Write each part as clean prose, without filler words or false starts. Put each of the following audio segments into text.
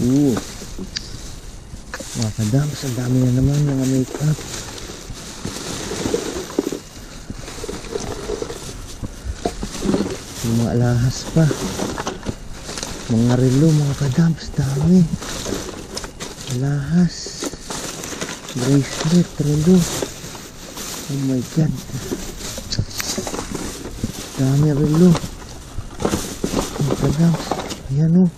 Mga kadams, ang dami na naman mga make-up. Yung mga alahas pa. Mga relo, mga kadams, dami. Alahas. Bracelet, relo. Oh my god. Dami relo. Mga kadams. Ayan o.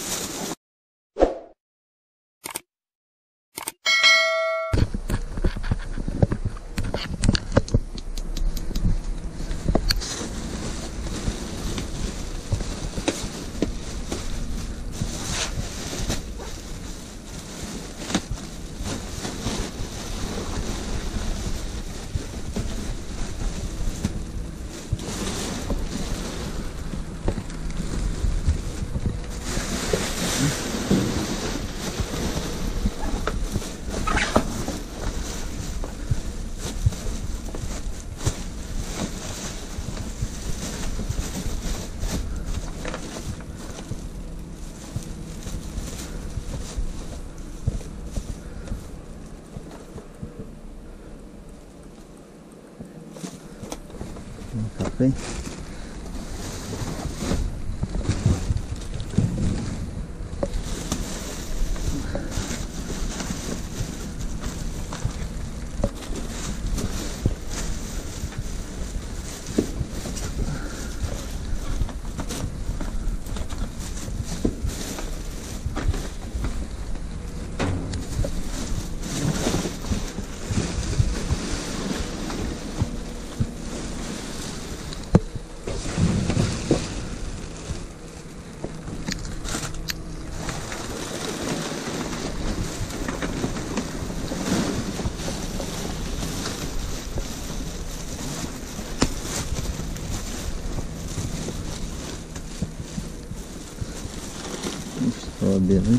Kape. Strawberry.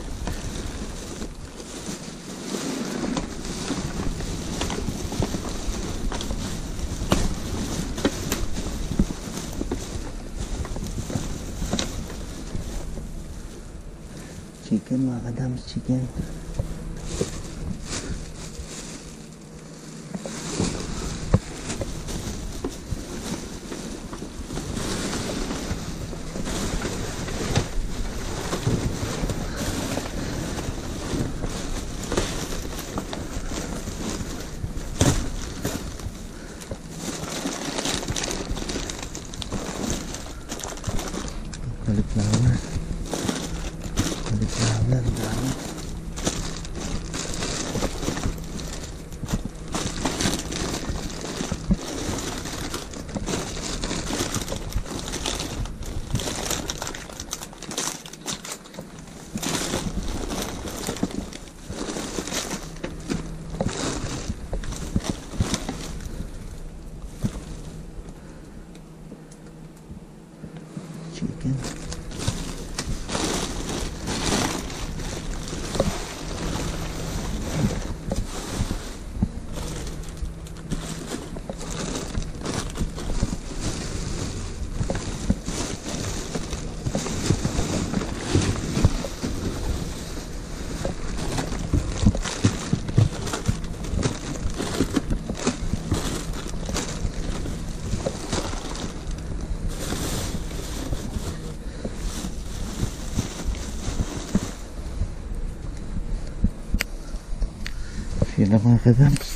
Chicken, mga kadams, chicken. Cauliflower. Cauliflower, dami. Chicken. Yun lang mga kadams.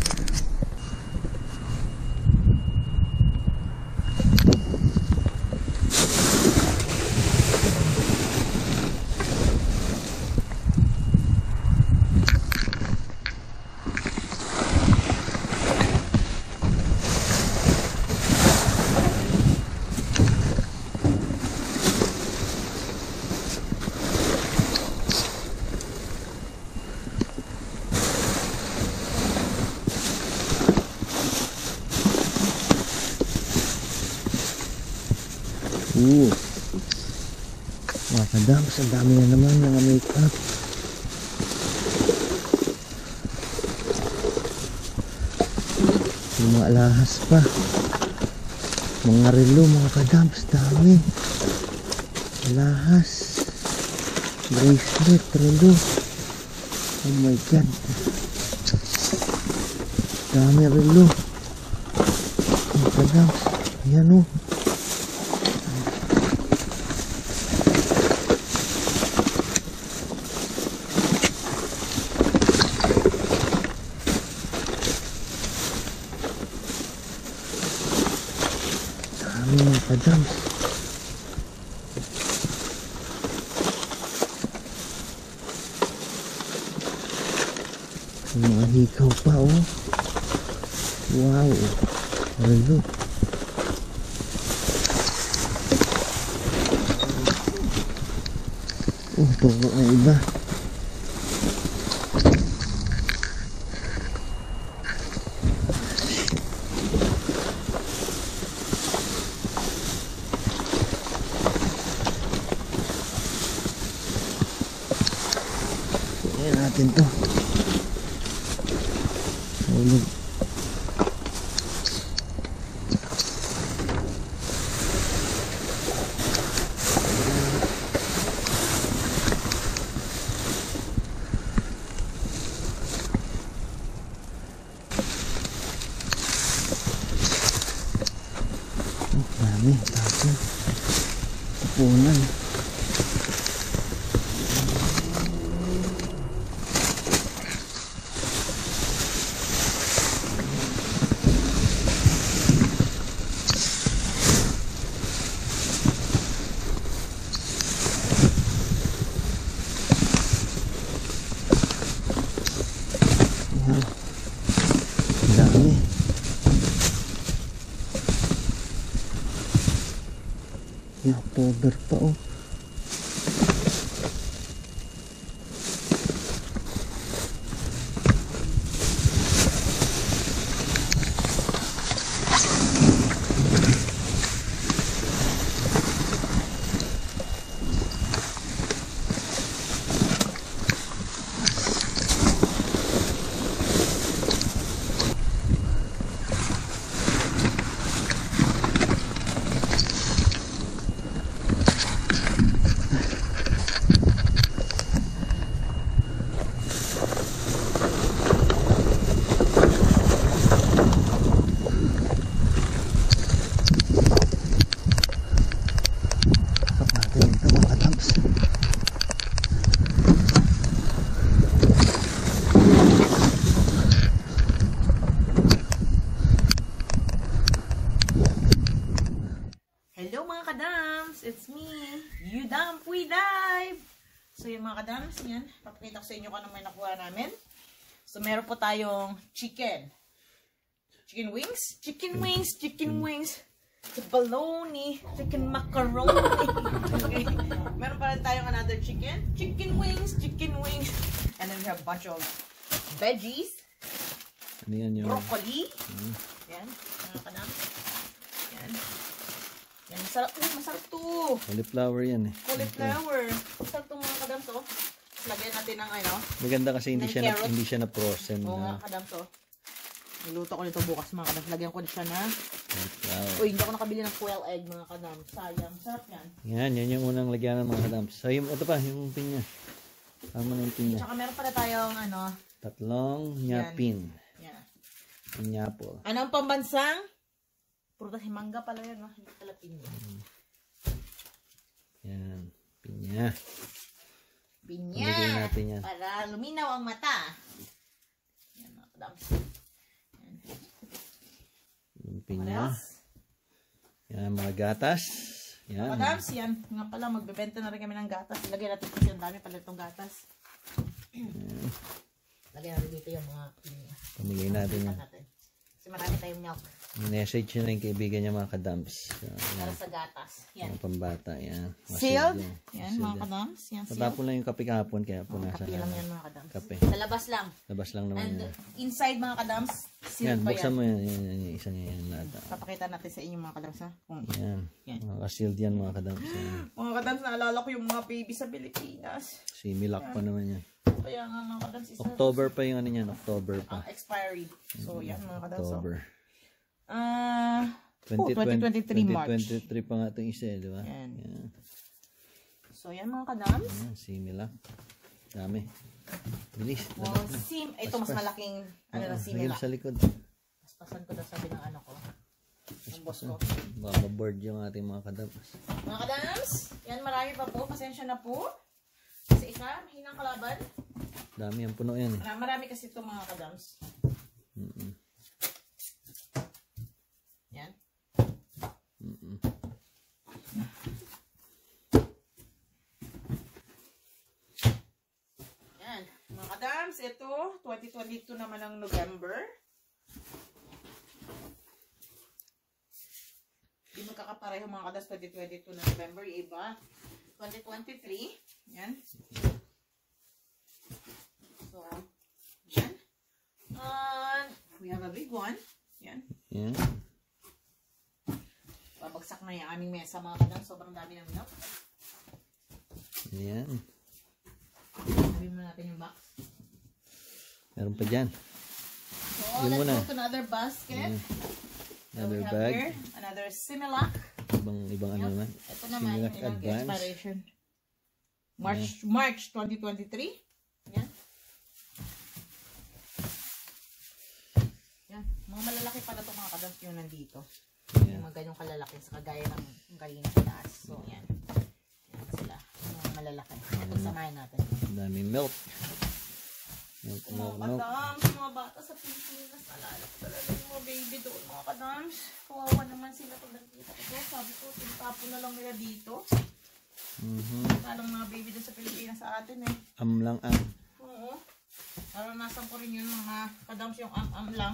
Mga kadams, ang dami na naman mga make-up. Yung mga alahas pa. Mga relo, mga kadams, dami. Alahas. Bracelet, relo. Oh my God. Dami relo. Mga kadams. Ayan o. Dami mga kadams. Mga hikaw pa oh. Wow. Relo. Oh, toko na iba. Tingnan natin to. Hulog. Dami, tapos pupunan. Dami. Yung October pa oh. Hello mga kadams! It's me, Udamp We Dive! So yung mga kadams, yan, papakita ko sa inyo kung ano may nakuha namin. So meron po tayong chicken wings, bologna, chicken macaroni. Okay. Meron pa rin tayong another chicken wings, and then we have a bunch of veggies, Ano yan yung broccoli, yan, mga kadams, yan. Yan, masarap. Masarap to. cauliflower yan eh. Cauliflower. Masarap to mga kadams to. Lagyan natin ng ano. Maganda kasi hindi siya na frozen. Oo nga kadams to. Niluto ko nito bukas mga kadams. Lagyan ko siya na. Cauliflower. Uy, hindi ako nakabili ng quail egg mga kadams. Sayang. Sarap yan. Yan yung unang lagyan ng mga kadams. So yung ito pa, yung pinya. Tama na yung pinya. Tsaka meron pala tayong ano. Tatlong nyapin. Yan. Pineapple. Anong pambansang? Prutas, mangga pala yan. Hindi pala pinya. Yan. Pinya. Pinya. Pagigay natin yan. Para luminaw ang mata. Yan mga kadams. Yung pinya. Yan, mga gatas. Yan. Mga kadams, yan. Nga pala, magbebenta na rin kami ng gatas. Lagyan natin kasi ang dami pala itong gatas. Lagyan natin dito yung mga pinya. Pamigay natin yan. Kasi marami tayong milk. Message yun na yung kaibigan niya mga kadams. Para sa gatas. Yan. Mga pambata. Yan. Sealed. Yan mga kadams. Yan sealed. Patapon lang yung kape kahapon kaya po nasa Kape lang yan mga kadams. kape. Sa labas lang. Labas lang naman And yan. inside mga kadams, Yan, sealed pa buksan yan. mo yan. Yung isang yan lahat. Papakita natin sa inyo mga kadams ha. Kung Yan. Yan. Mga ka-sealed yan mga kadams. Yan. mga kadams, naalala ko yung mga baby sa Pilipinas. Similac pa naman yan. Kaya nga mga kadams, isa October pa yung ano yan. October pa. expiry. So yan mga kadams. October. 2023 March. 2023 pa nga itong isa eh, di ba? Yan. Yan. So, yan mga kadams. Ayan, Similac. Dami. Bilis. Wow, ito mas malaking, ano na, Lagyan Similac. sa likod. Paspasan ko daw sabi ng ano ko. Ng boss ko. Baka maboard yung ating mga kadams. Mga kadams, yan marami pa po. Pasensya na po. Kasi isa, mahinang kalaban. Dami ang puno yan. Marami kasi ito mga kadams. Yan. Yan. Mga kadams, ito, 2022 naman ng November. Hindi magkakapareho mga kadams, 2022 na November. Yung iba, 2023. Yan. So, yan. And we have a big one. Yan. Yan. Babagsak na yung aming mesa mga kadams. Sobrang dami ng milk. Yan. Sabi mo natin yung box. Meron pa dyan. So, Yun let's muna. go to another basket. So, Another we have bag. here, another Similac. Ibang ano naman. Ito naman, Similac yung Advance. expiration. March 2023. Yan. Yan. Mga malalaki pala ito mga kadams yung nandito. Yan. Yung mga ganyong kalalaki sa kagaya ng kanina sa taas. So, yan. Yan sila. Mga malalaki. Ito samahin natin. Daming milk. Milk, Mga milk, milk. kadams, mga bata sa Pilipinas. Nalala ko talaga yung mga baby doon mga kadams. Kawawa naman sila pag nagkita ko. Sabi ko, tinatapo na lang nila dito. Talang mga baby doon sa Pilipinas sa atin eh. Lang ang. Oo. Naranasan ko rin yun mga kadams yung am lang.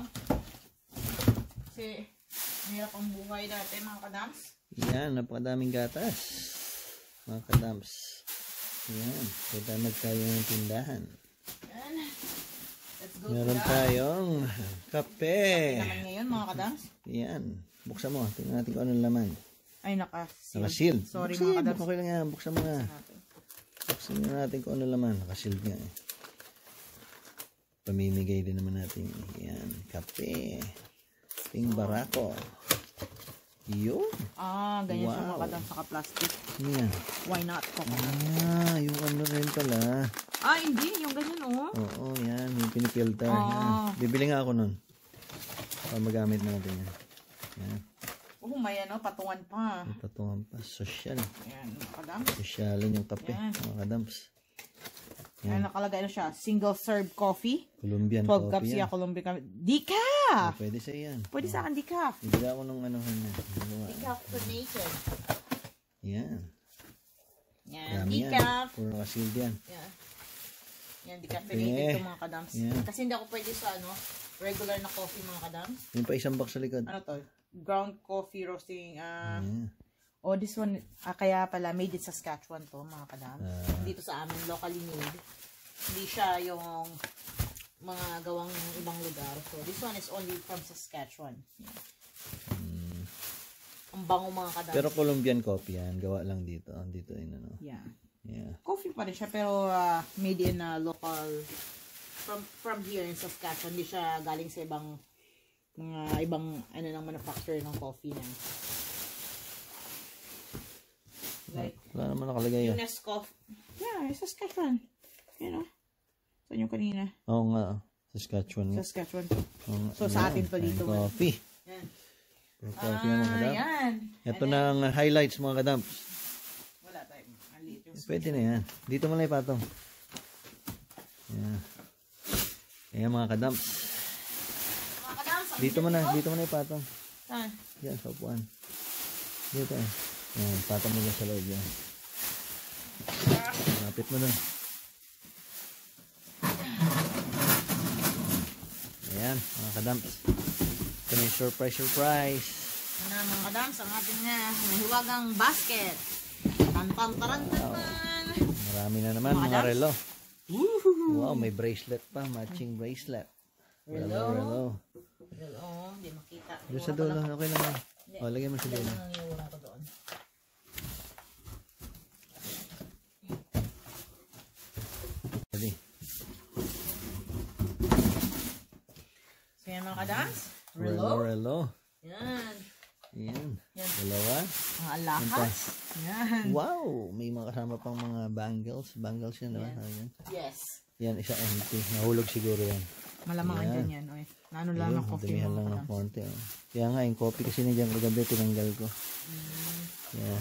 Kasi mahirap ang buhay dati mga kadams. Yan, napakadaming gatas. Mga kadams. Yan, kaya nagkayo ng tindahan. Yan. Let's go Meron to that. tayong kape. Naman ngayon mga kadams. Yan, buksan mo. Tingnan natin kung anong laman. Ay naka-seal. Naka-shield. Sorry Buksan, mga kadams. okay lang yan. Buksan mo na. Buksan natin kung ano laman. Naka-shield nga eh. Pamimigay din naman natin. Yan, kape. Ping barako. Yun. Ah, ganyan siya Wow. mga kadams. Naka-plastic. Yan. Why not? Yung ano rin pala. Ah, hindi. Yung ganyan oh. Oo, yan. Yung pinipilter. Ah. Yan. Bibili nga ako nun. Para magamit natin yan. Yan. Oh, may ano, patungan pa. May patungan pa. Social. Yan, mga kadams. Sosyalin yung kape. Yan. Mga kadams. Yan, nakalagay na siya. Single serve coffee. Colombian 12 cups coffee siya, yan. Colombian. Decaf! Pwede sa yan. Pwede sa akin decaf. Bibili ako nung ano. Decaf carnation. Yan. Yan, Dami yan. decaf. Puro nakasealed yan. Yan. Yan, decaffeinated ito mga kadams. Yan. Kasi hindi ako pwede sa ano, regular na coffee mga kadams. Yung pa isang box sa likod. Ano to? Ground coffee roasting. Yan. Oh, this one, kaya pala made in Saskatchewan to mga kadams. Dito sa amin, locally made. Hindi siya yung mga gawang ibang lugar. So, this one is only from Saskatchewan. Yan. Ang bango mga kadams. Pero Colombian coffee yan. Gawa lang dito. Dito yun ano. Yeah. Yeah. Coffee pa rin siya pero made in local from here in Saskatchewan. Hindi siya galing sa ibang mga ibang ano ng manufacturer ng coffee na. Like Wala naman nakalagay yan. Nescoff. Yeah, Saskatchewan. You know. Saan yung kanina? Oo nga. Saskatchewan nga. Saskatchewan. Oo nga. So sa atin to dito. Coffee. Yan. Puro coffee yan mga kadam. Yan. Ito na ang highlights mga kadam. Wala tayo. Maliit yung Pwede na yan. Dito mo lang ipatong. Yan. Ayan mga kadam. mga kadams. Dito mo na ipatong. Saan? Yan, sa upuan. Dito eh. Yan, patong mo dyan sa loob yan. Lapit mo dun. Ayan, mga kadams. Ito na yung surprise. Ano na mga kadams, ang ating nahiwagang basket. Tan-tan-taran-tan. Marami na naman Mga mga kadams. relo. Woohoo! Wow, may bracelet pa. Matching bracelet. Relo. Oo, hindi makita. Doon sa dulo, okay lang yan. O, lagay mo sa dulo. Ang iuuna ko doon. Ready. So yan mga kadams. Relo. Yan. Yan. Yan. Dalawa. Mga alahas. Yan. Wow! May mga kasama pang mga bangles. Bangles yan, diba? Ayan. Yes. Yan, isa empty. Nahulog siguro yan. Malamang andyan yan. Oy. Naano lang Ayun, ng coffee damihan mo. lang ng konti. Oh. Kaya nga, yung coffee kasi nandiyan kagabi, tinanggal ko. Yeah.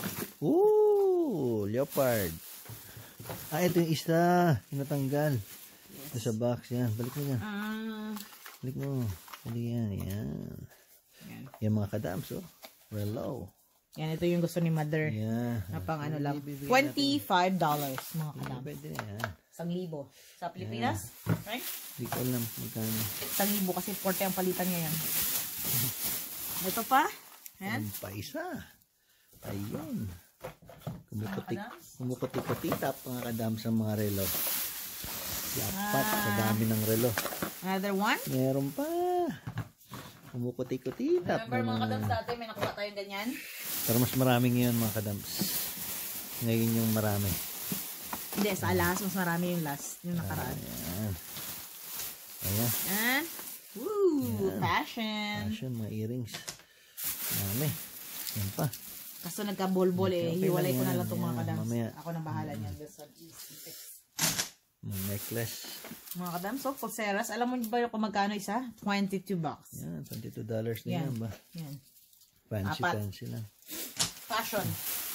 Ooh! Leopard. Ah, ito yung isa. Tinatanggal. Yes. Ito sa box. Yan. Balik mo yan. Balik mo. Balik yan. Yan. Yan. Yung mga kadams, oh. Relo. Yan, ito yung gusto ni Mother. Yeah. Na pang ano lang. $25 mga kadam. Pwede na yan. 1,000. Sa Pilipinas? Right? Hindi ko alam magkano. 1,000 kasi 40 ang palitan ngayon. Ito pa. Yan. Ang pa isa. Ayun. Kumukuti-kuti tap mga kadam sa mga relo. Yapat sa dami ng relo. Another one. Meron pa. Kumukuti-kuti tap. Remember mga kadams dati may nakuha tayong ganyan? Pero mas marami ngayon mga kadams. Ngayon yung marami. Hindi, sa alas mas marami yung last. Yung nakaraan. Ayan. Ayan. And, woo! Fashion. Fashion, mga earrings. Marami. Yan pa. Kaso nagka-bol-bol eh. Okay Hiwalay lang ko na yan. lang itong mga Yan, kadams. mamaya. Ako na bahala niyan. This one is fix. Mga necklace. Mga kadams, so pulseras. Alam mo ba kung magkano isa? $22. Yan, $22 na Yan. yan ba? Yan. Fancy lang. Fashion.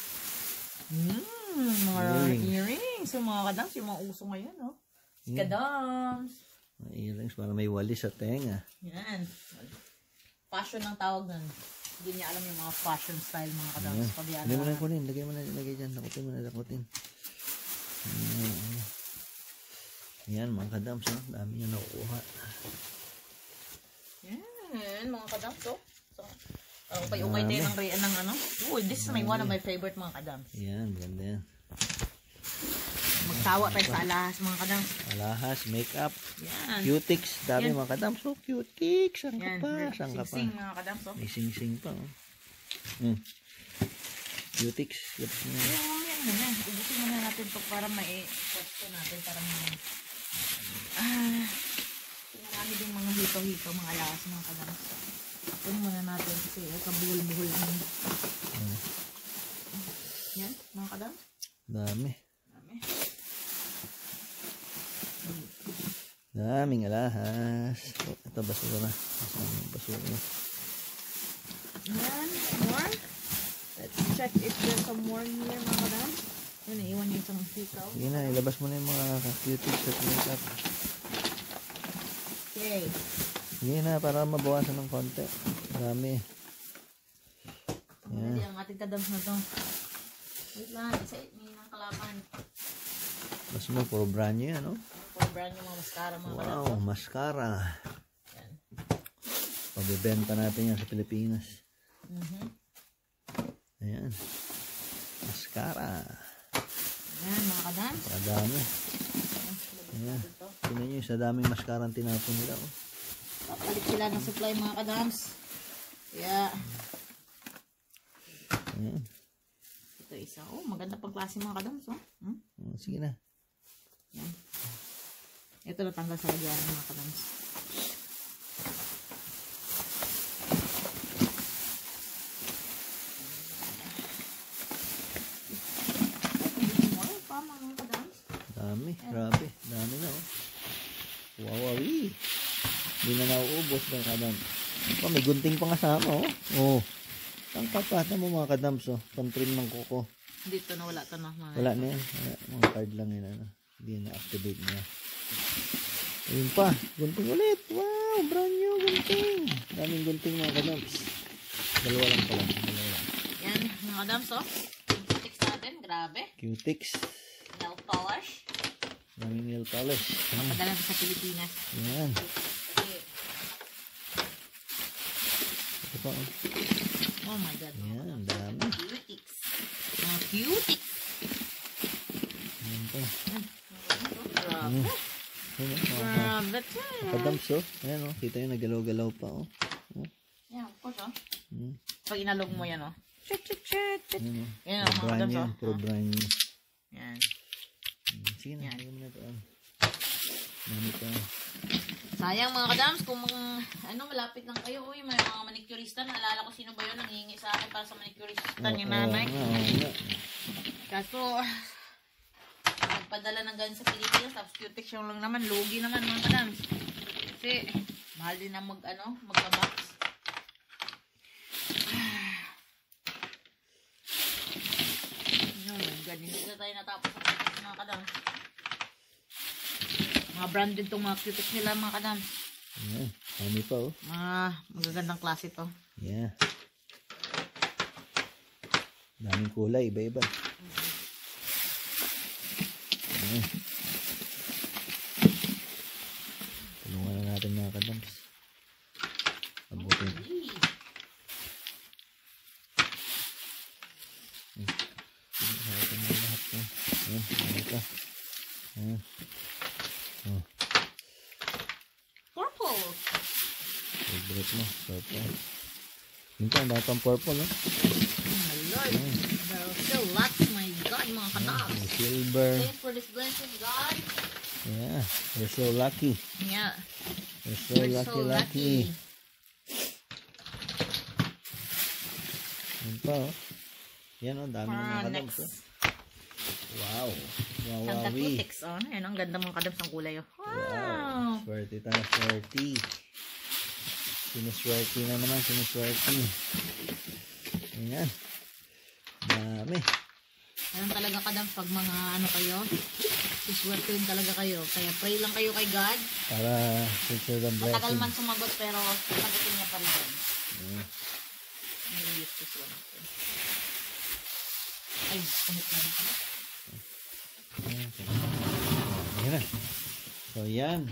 Mga earrings. So mga kadams, yung mga uso ngayon, oh. Kadams. Mga earrings para may walis sa tenga. Yan. Fashion ang tawag nun. Hindi niya alam yung mga fashion style, mga kadams. Lagay mo na kunin. Lagay mo na dyan. Nakutin mo na. Yan, mga kadams. Oh. Dami nyo nakukuha. Yan, mga kadams. So, ukay-ukay tayo ng ano. Ooh, this is one of my favorite, mga kadams. Yan, ganda yan. Magsawa tayo sa alahas, mga kadams. Alahas, makeup, Yan. cutics. Dami mga kadams. So, cutics. Saan ka Yan. pa? Saan ka pa? Sing-sing, mga kadams. Oh. May sing-sing pa. Oh. Cutics. Yan. Yan. Ubusin muna natin ito para mai-pwesto natin. Para marami din mga hito-hito, mga alahas, mga kadams. Ito muna natin kasi kabuhol-buhol naman. Yan, mga kadams. Dami. Daming alahas. Oh, ito basura. Basura. Yan, more. Let's check if there's some more here, mga kadams. Yan, naiwan yung isang hikaw. Sige na, ilabas mo na yung mga cutics at makeup. Okay. Sige na, para mabawasan ng konti. Dami. Hindi ang ating kadams na to. Wait lang, isa may ng kalaban. Mas mo, puro brand new yan, no? For brand yung mga mascara, mga kadams. Wow, mascara. Yan. Pabibenta natin yan sa Pilipinas. Ayan. Mascara. Yan, mga kadams. Padami. Ayan. Tingnan nyo, sa daming mascara ang tinapon nila, oh. Papalit sila ng supply, mga kadams. Yeah. Ayan. Ito isa. Oh, maganda pang klase, mga kadams, oh. Oh, sige na. Yan. Ito natanggal sa lagyan, mga kadams. Dami, grabe. Dami na, oh. Wawawi. Hindi na nauubos ng kadam. Oh, may gunting pang kasama, oh. Oh. Ang kapata mo mga kadams, oh. Pang-trim ng kuko. Dito na wala to na. Wala na yan. Wala. Mga card lang yun, ano. Hindi na-activate niya. Ayun pa. Gunting ulit. Wow, brand new gunting. Daming gunting mga kadams. Dalawa lang pala. Dalawa lang. Yan, mga kadams, oh. Yung cutics natin, grabe. Cutics. Nail polish. Daming nail polish. Padala sa Pilipinas. Yan. Kasi, Ito pa, oh. oh my God. Yan, dami. Cutics. Mga cutics. Yan pa. Grabe. Ayan, oh. Grabe. Kadams, oh. Ayan, oh. Kita yung nagalaw-galaw pa, oh. Oh. Yan, of course, oh. Hmm. Pag inalog mo yan, oh. Chit, chit, chit, chit. Ayan, oh. Yan, mga Brand kadams, new. oh. Puro brand new. Yan. Sige na, Yan. lagyan mo na ito. Dami pa. Sayang mga kadams, kung malapit lang kayo, may mga manicurista, naalala ko sino ba yun, nangihingi sa akin para sa manicurista ni nanay. Oo nga. Kaso, nagpadala ng ganun sa Pilipinas, tapos cutex yung lang naman, lugi naman mga kadams. Kasi, mahal din na magpa-box. Hindi na tayo natapos sa cutex mga kadams. Mga branded tong mga cutex nila mga kadams. Yeah, dami pa oh. Mga magagandang klase to. Yeah. Daming kulay, iba-iba. Yeah. Tulungan na natin mga kadams. Abutin. Ito na lahat po. Ayan, ito. Ayan. Oh. Purple. Favorite mo, purple. Minta, ang dami pang purple, no? Oh my Lord. There are still lots, my God, mga kadams. Silver. Thanks for this blessing, God. Yeah, we're so lucky. Yeah. We're so We're so lucky. Yan pa, oh. Yan, oh, dami ng mga kadams, oh. Wow. Ganda Wawawi. cutex, oh. Ayan, ang ganda mga kadams ng kulay, oh. Wow. Wow. Swerte tayo, swerte. Sinuswerte na naman, sinuswerte. Ayan. Dami. Ayan talaga kadams pag mga kayo, siswertuin talaga kayo. Kaya pray lang kayo kay God. Para future the Matagal blessing. man sumagot pero sagutin niya pa rin. Yeah. Use this one. Ay, kumit na rin pala. Ayan na. So, yan.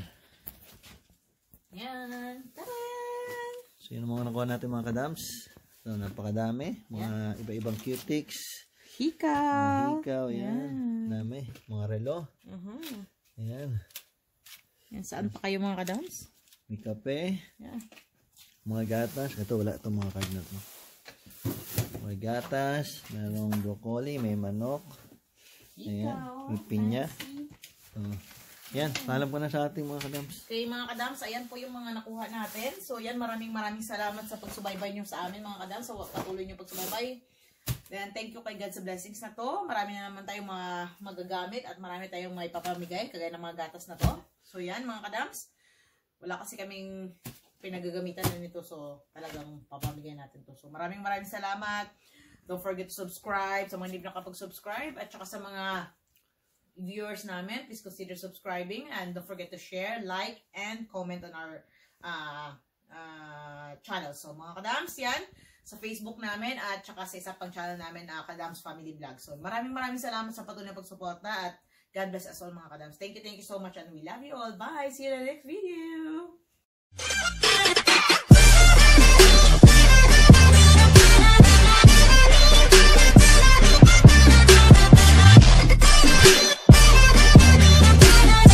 Yan. Taran! So, yun ang mga nakuha natin mga kadams. So, napakadami. Mga iba-ibang cutics. Hikaw. Mga hikaw, yan. Dami. Mga relo. Ayan. Yan, saan pa kayo mga kadams? May kape. Yan. Mga gatas. Ito, wala itong mga kagnat mo. May gatas. Merong broccoli. May manok. Ayan. May pinya. So, yan. Paalam ko na sa ating mga kadams. Okay mga kadams, ayan po yung mga nakuha natin. So yan, maraming salamat sa pagsubaybay nyo sa amin mga kadams. So patuloy nyo pagsubaybay. Then thank you kay God sa blessings na to. Marami na naman tayong mga magagamit at marami tayong may papamigay kagaya ng mga gatas na to. So yan mga kadams. Wala kasi kaming pinagagamitan na nito. So talagang papamigay natin to. So maraming salamat. Don't forget to subscribe sa mga hindi nakapag-subscribe at saka sa mga viewers namin, please consider subscribing and don't forget to share, like, and comment on our channel. So mga kadams, yan sa Facebook namin at saka sa isa pang channel namin, Kadams Family Vlog. So maraming salamat sa patuloy na pagsuporta at God bless us all mga kadams. Thank you so much and we love you all. Bye! See you in the next video!